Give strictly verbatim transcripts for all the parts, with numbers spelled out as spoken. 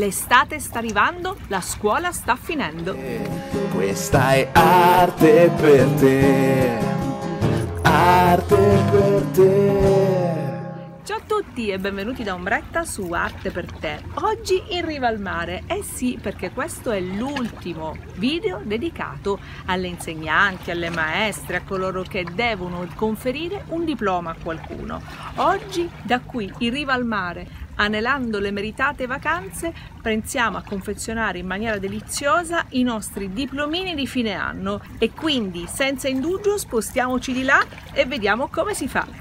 L'estate sta arrivando, la scuola sta finendo. Questa è arte per te, arte per te. Ciao a tutti e benvenuti da Ombretta su Arte per te. Oggi in riva al mare, eh sì, perché questo è l'ultimo video dedicato alle insegnanti, alle maestre, a coloro che devono conferire un diploma a qualcuno. Oggi da qui in riva al mare, anelando le meritate vacanze, pensiamo a confezionare in maniera deliziosa i nostri diplomini di fine anno e quindi senza indugio spostiamoci di là e vediamo come si fa.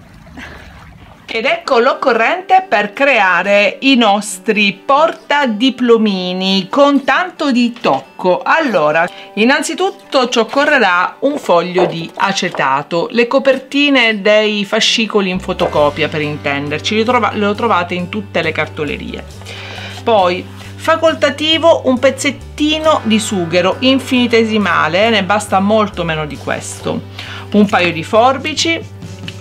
Ed ecco l'occorrente per creare i nostri portadiplomini con tanto di tocco. Allora, innanzitutto ci occorrerà un foglio di acetato, le copertine dei fascicoli in fotocopia per intenderci, le, trova le trovate in tutte le cartolerie. Poi facoltativo un pezzettino di sughero infinitesimale, ne basta molto meno di questo, un paio di forbici,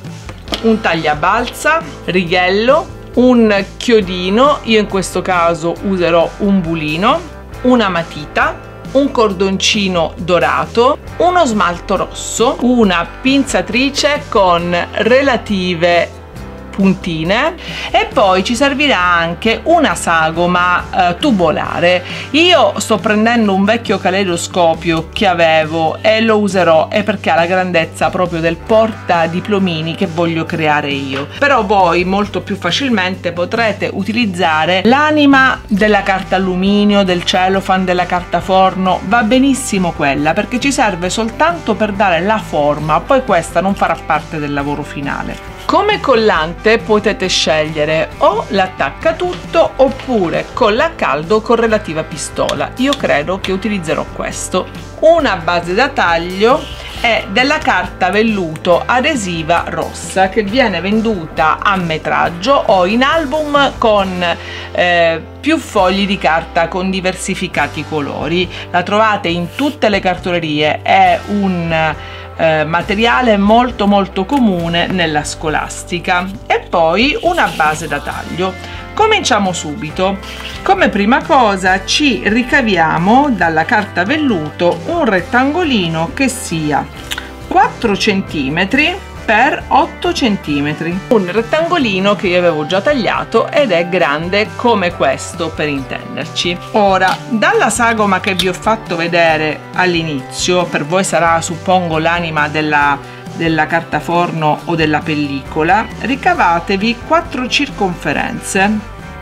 un tagliabalza, righello, un chiodino, io in questo caso userò un bulino, una matita, un cordoncino dorato, uno smalto rosso, una pinzatrice con relative puntine e poi ci servirà anche una sagoma eh, tubolare. Io sto prendendo un vecchio caleidoscopio che avevo e lo userò, è perché ha la grandezza proprio del portadiplomini che voglio creare io, però voi molto più facilmente potrete utilizzare l'anima della carta alluminio, del cellophane, della carta forno, va benissimo quella perché ci serve soltanto per dare la forma, poi questa non farà parte del lavoro finale. Come collante potete scegliere o l'attaccatutto oppure colla a caldo con relativa pistola. Io credo che utilizzerò questo. Una base da taglio è della carta velluto adesiva rossa che viene venduta a metraggio o in album con eh, più fogli di carta con diversificati colori. La trovate in tutte le cartolerie, è un Eh, materiale molto molto comune nella scolastica. E poi una base da taglio. Cominciamo subito. Come prima cosa ci ricaviamo dalla carta velluto un rettangolino che sia quattro centimetri per otto centimetri, un rettangolino che io avevo già tagliato ed è grande come questo per intenderci. Ora, dalla sagoma che vi ho fatto vedere all'inizio, per voi sarà suppongo l'anima della, della carta forno o della pellicola, ricavatevi quattro circonferenze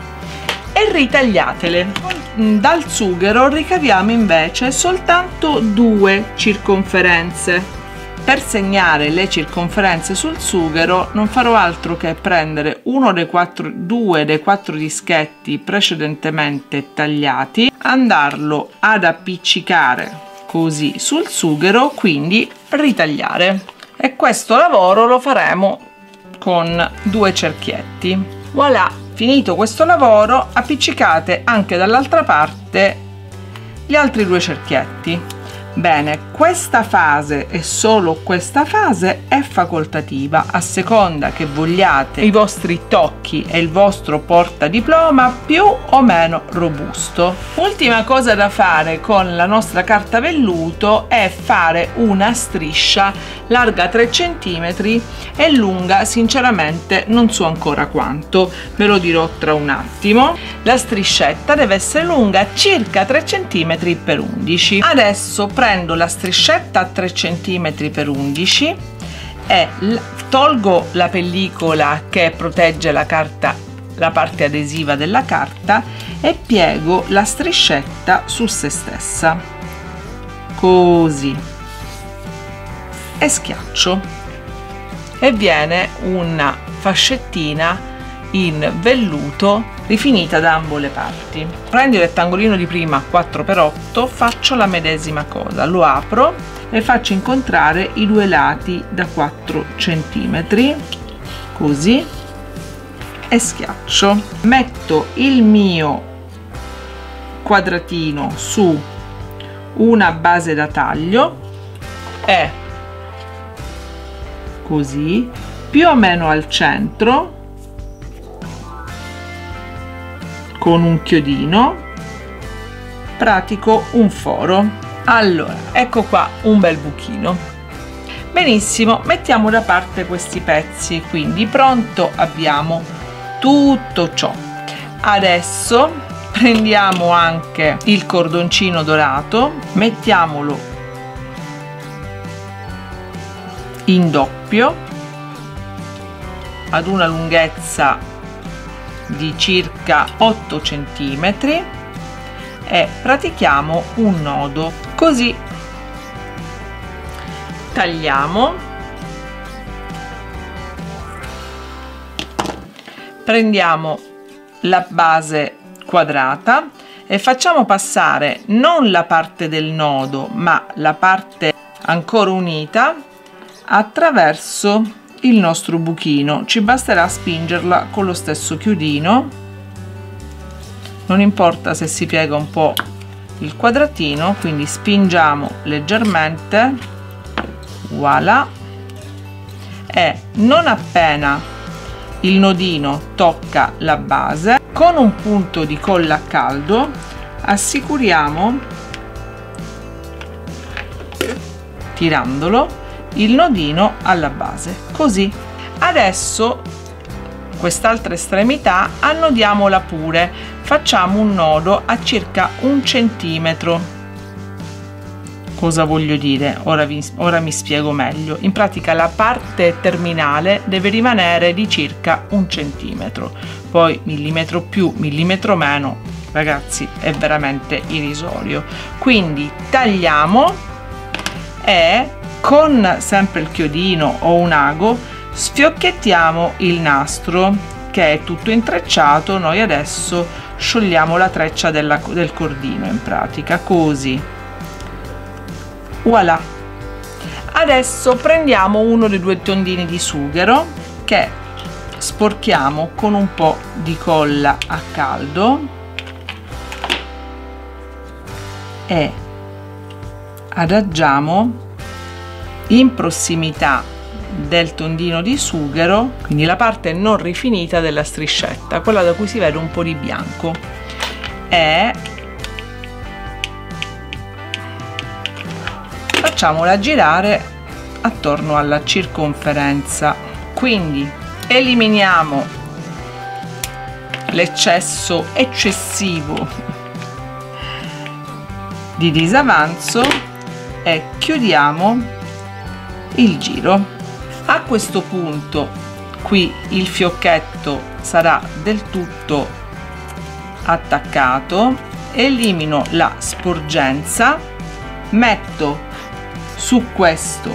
e ritagliatele. Dal sughero ricaviamo invece soltanto due circonferenze. Per segnare le circonferenze sul sughero non farò altro che prendere uno dei quattro, due dei quattro dischetti precedentemente tagliati, andarlo ad appiccicare così sul sughero, quindi ritagliare. E questo lavoro lo faremo con due cerchietti. Voilà, finito questo lavoro appiccicate anche dall'altra parte gli altri due cerchietti. Bene, questa fase e solo questa fase è facoltativa, a seconda che vogliate i vostri tocchi e il vostro portadiploma più o meno robusto. Ultima cosa da fare con la nostra carta velluto è fare una striscia larga tre centimetri e lunga sinceramente non so ancora quanto, ve lo dirò tra un attimo. La striscetta deve essere lunga circa tre centimetri per undici. Adesso prendo la striscetta a tre centimetri per undici e tolgo la pellicola che protegge la carta, la parte adesiva della carta, e piego la striscetta su se stessa così e schiaccio e viene una fascettina in velluto rifinita da ambo le parti. Prendo il rettangolino di prima quattro per otto, faccio la medesima cosa, lo apro e faccio incontrare i due lati da quattro centimetri così e schiaccio. Metto il mio quadratino su una base da taglio e così più o meno al centro con un chiodino pratico un foro. Allora, ecco qua un bel buchino. Benissimo, mettiamo da parte questi pezzi, quindi pronto abbiamo tutto ciò. Adesso prendiamo anche il cordoncino dorato, mettiamolo in doppio ad una lunghezza di circa otto centimetri e pratichiamo un nodo così. Tagliamo, prendiamo la base quadrata e facciamo passare non la parte del nodo ma la parte ancora unita attraverso il nostro buchino. Ci basterà spingerla con lo stesso chiodino, non importa se si piega un po' il quadratino, quindi spingiamo leggermente, voilà, e non appena il nodino tocca la base, con un punto di colla a caldo assicuriamo, tirandolo, il nodino alla base, così. Adesso quest'altra estremità annodiamola pure, facciamo un nodo a circa un centimetro. Cosa voglio dire? Ora, vi, ora mi spiego meglio. In pratica la parte terminale deve rimanere di circa un centimetro, poi millimetro più, millimetro meno, ragazzi, è veramente irrisorio. Quindi tagliamo e con sempre il chiodino o un ago sfiocchettiamo il nastro che è tutto intrecciato. Noi adesso sciogliamo la treccia della, del cordino, in pratica così, voilà. Adesso prendiamo uno dei due tondini di sughero che sporchiamo con un po' di colla a caldo e adagiamo in prossimità del tondino di sughero, quindi la parte non rifinita della striscetta, quella da cui si vede un po' di bianco, e facciamola girare attorno alla circonferenza. Quindi eliminiamo l'eccesso eccessivo di disavanzo e chiudiamo il giro. A questo punto qui il fiocchetto sarà del tutto attaccato, elimino la sporgenza, metto su questo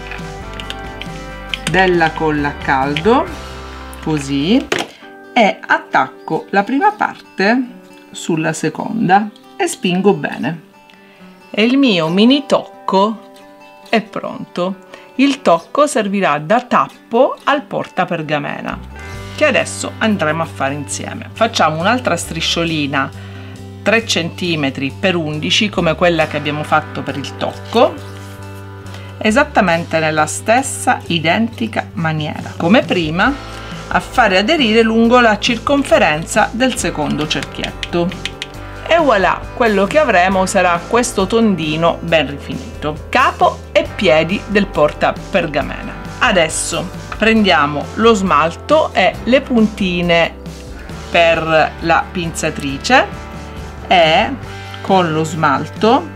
della colla a caldo così e attacco la prima parte sulla seconda e spingo bene e il mio mini tocco è pronto. Il tocco servirà da tappo al portapergamena che adesso andremo a fare insieme. Facciamo un'altra strisciolina tre centimetri per undici come quella che abbiamo fatto per il tocco, esattamente nella stessa identica maniera come prima, a fare aderire lungo la circonferenza del secondo cerchietto. E voilà, quello che avremo sarà questo tondino ben rifinito, capo e piedi del portapergamena. Adesso prendiamo lo smalto e le puntine per la pinzatrice e con lo smalto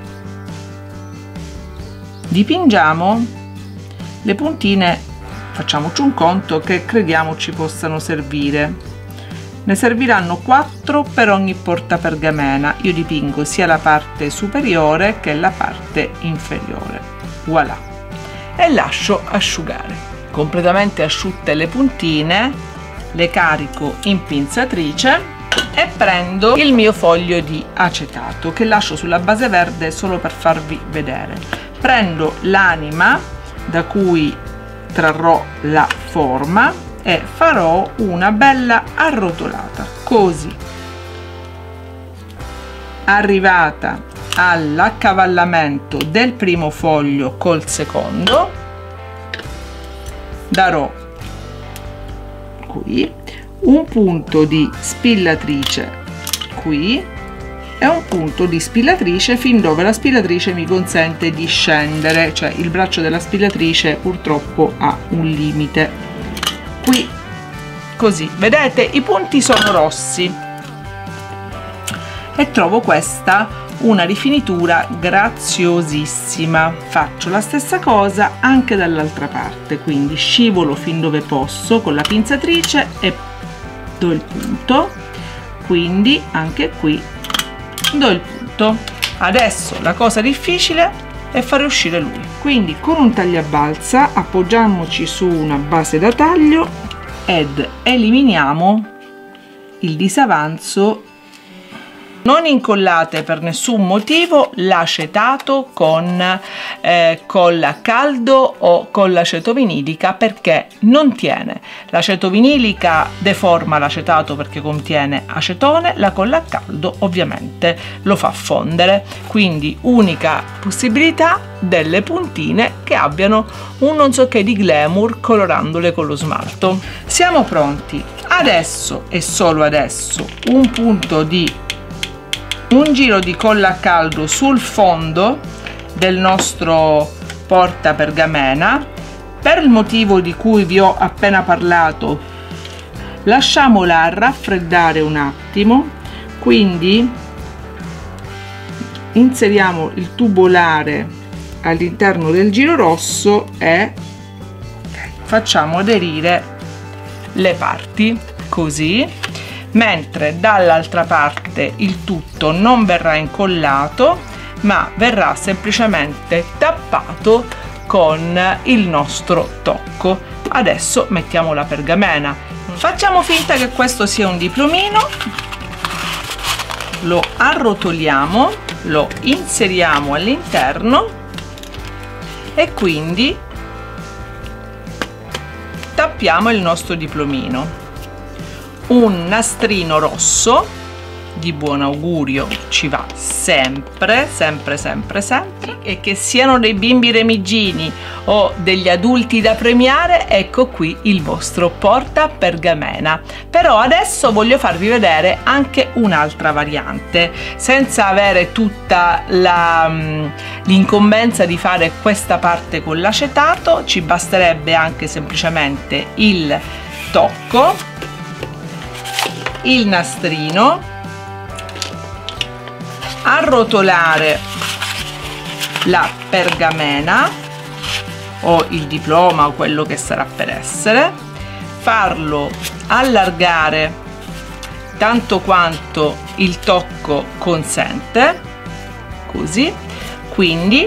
dipingiamo le puntine, facciamoci un conto che crediamo ci possano servire. Ne serviranno quattro per ogni portapergamena. Io dipingo sia la parte superiore che la parte inferiore, voilà, e lascio asciugare. Completamente asciutte le puntine, le carico in pinzatrice e prendo il mio foglio di acetato che lascio sulla base verde solo per farvi vedere. Prendo l'anima da cui trarrò la forma e farò una bella arrotolata così. Arrivata all'accavallamento del primo foglio col secondo, darò qui un punto di spillatrice qui è un punto di spillatrice fin dove la spillatrice mi consente di scendere, cioè il braccio della spillatrice purtroppo ha un limite. Qui così, vedete, i punti sono rossi e trovo questa una rifinitura graziosissima. Faccio la stessa cosa anche dall'altra parte, quindi scivolo fin dove posso con la pinzatrice e do il punto, quindi anche qui do il punto. Adesso la cosa difficile è fare uscire lui, quindi con un tagliabalza appoggiamoci su una base da taglio ed eliminiamo il disavanzo. Non incollate per nessun motivo l'acetato con eh, colla a caldo o colla acetovinilica, perché non tiene. L'acetovinilica deforma l'acetato perché contiene acetone, la colla a caldo ovviamente lo fa fondere. Quindi unica possibilità, delle puntine che abbiano un non so che di glamour colorandole con lo smalto. Siamo pronti. Adesso e solo adesso un punto di un giro di colla a caldo sul fondo del nostro porta pergamena. Per il motivo di cui vi ho appena parlato, lasciamola raffreddare un attimo, quindi inseriamo il tubolare all'interno del giro rosso e facciamo aderire le parti così, mentre dall'altra parte il tutto non verrà incollato ma verrà semplicemente tappato con il nostro tocco. Adesso mettiamo la pergamena, facciamo finta che questo sia un diplomino, lo arrotoliamo, lo inseriamo all'interno e quindi tappiamo il nostro diplomino. Un nastrino rosso di buon augurio ci va sempre, sempre, sempre, sempre. E che siano dei bimbi remigini o degli adulti da premiare, ecco qui il vostro porta pergamena. Però adesso voglio farvi vedere anche un'altra variante, senza avere tutta l'incombenza di fare questa parte con l'acetato. Ci basterebbe anche semplicemente il tocco, il nastrino, arrotolare la pergamena o il diploma o quello che sarà per essere, farlo allargare tanto quanto il tocco consente, così, quindi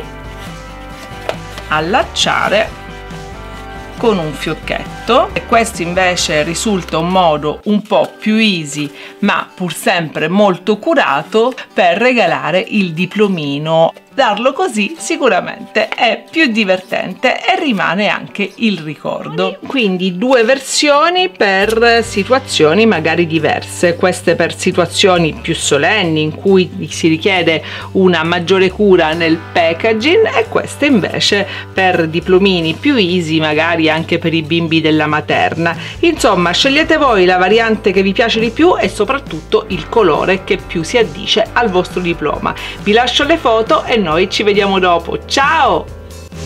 allacciare con un fiocchetto. E questo invece risulta un modo un po' più easy ma pur sempre molto curato per regalare il diplomino. Darlo così sicuramente è più divertente e rimane anche il ricordo. Quindi due versioni per situazioni magari diverse, queste per situazioni più solenni in cui si richiede una maggiore cura nel packaging, e queste invece per diplomini più easy, magari anche per i bimbi della materna. Insomma, scegliete voi la variante che vi piace di più e soprattutto il colore che più si addice al vostro diploma. Vi lascio le foto e noi ci vediamo dopo. Ciao!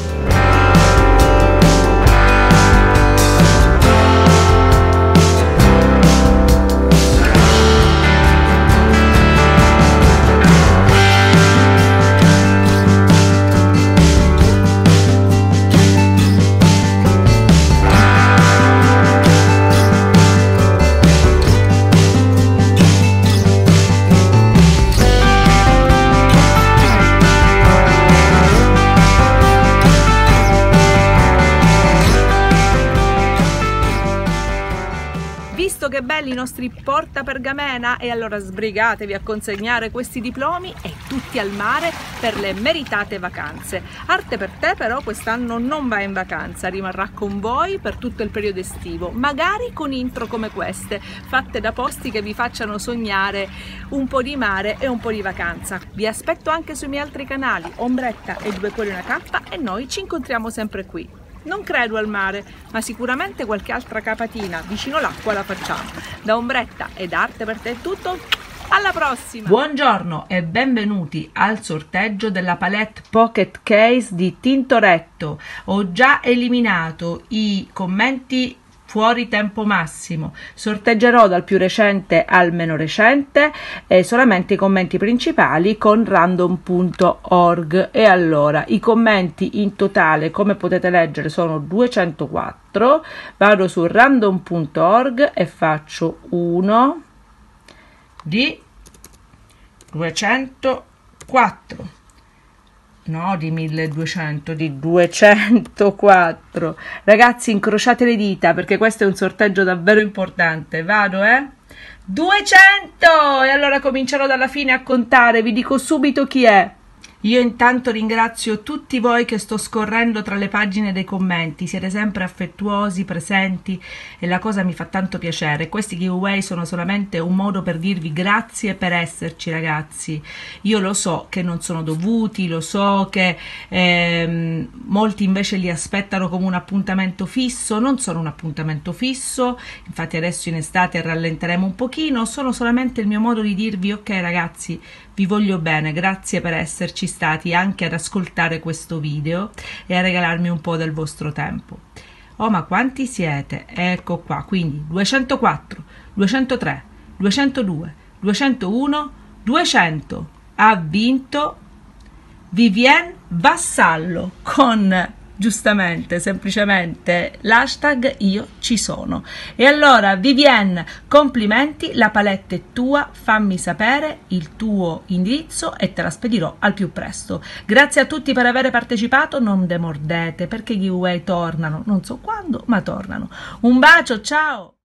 Visto che belli i nostri porta pergamena, e allora sbrigatevi a consegnare questi diplomi e tutti al mare per le meritate vacanze. Arte per te però quest'anno non va in vacanza, rimarrà con voi per tutto il periodo estivo, magari con intro come queste, fatte da posti che vi facciano sognare un po' di mare e un po' di vacanza. Vi aspetto anche sui miei altri canali, Ombretta e Due Cuori Una Cappa, e noi ci incontriamo sempre qui. Non credo al mare, ma sicuramente qualche altra capatina vicino l'acqua la facciamo. Da Ombretta ed Arte per te è tutto. Alla prossima! Buongiorno e benvenuti al sorteggio della palette Pocket Case di Tintoretto. Ho già eliminato i commenti fuori tempo massimo, sorteggerò dal più recente al meno recente e solamente i commenti principali con random punto org. E allora i commenti in totale, come potete leggere, sono duecentoquattro. Vado su random punto org e faccio uno di duecentoquattro, no di milleduecento, di duecentoquattro. Ragazzi, incrociate le dita perché questo è un sorteggio davvero importante. Vado, eh duecento, e allora comincerò dalla fine a contare. Vi dico subito chi è. Io intanto ringrazio tutti voi che sto scorrendo tra le pagine dei commenti, siete sempre affettuosi, presenti e la cosa mi fa tanto piacere. Questi giveaway sono solamente un modo per dirvi grazie per esserci, ragazzi. Io lo so che non sono dovuti, lo so che ehm, molti invece li aspettano come un appuntamento fisso. Non sono un appuntamento fisso, infatti adesso in estate rallenteremo un pochino, sono solamente il mio modo di dirvi ok ragazzi, vi voglio bene, grazie per esserci stati anche ad ascoltare questo video e a regalarmi un po' del vostro tempo. Oh, ma quanti siete? Ecco qua, quindi duecentoquattro, duecentotre, duecentodue, duecentouno, duecento. Ha vinto Vivienne Vassallo con giustamente, semplicemente l'hashtag io ci sono. E allora Vivienne, complimenti, la palette è tua, fammi sapere il tuo indirizzo e te la spedirò al più presto. Grazie a tutti per aver partecipato, non demordete perché i giveaway tornano, non so quando, ma tornano. Un bacio, ciao!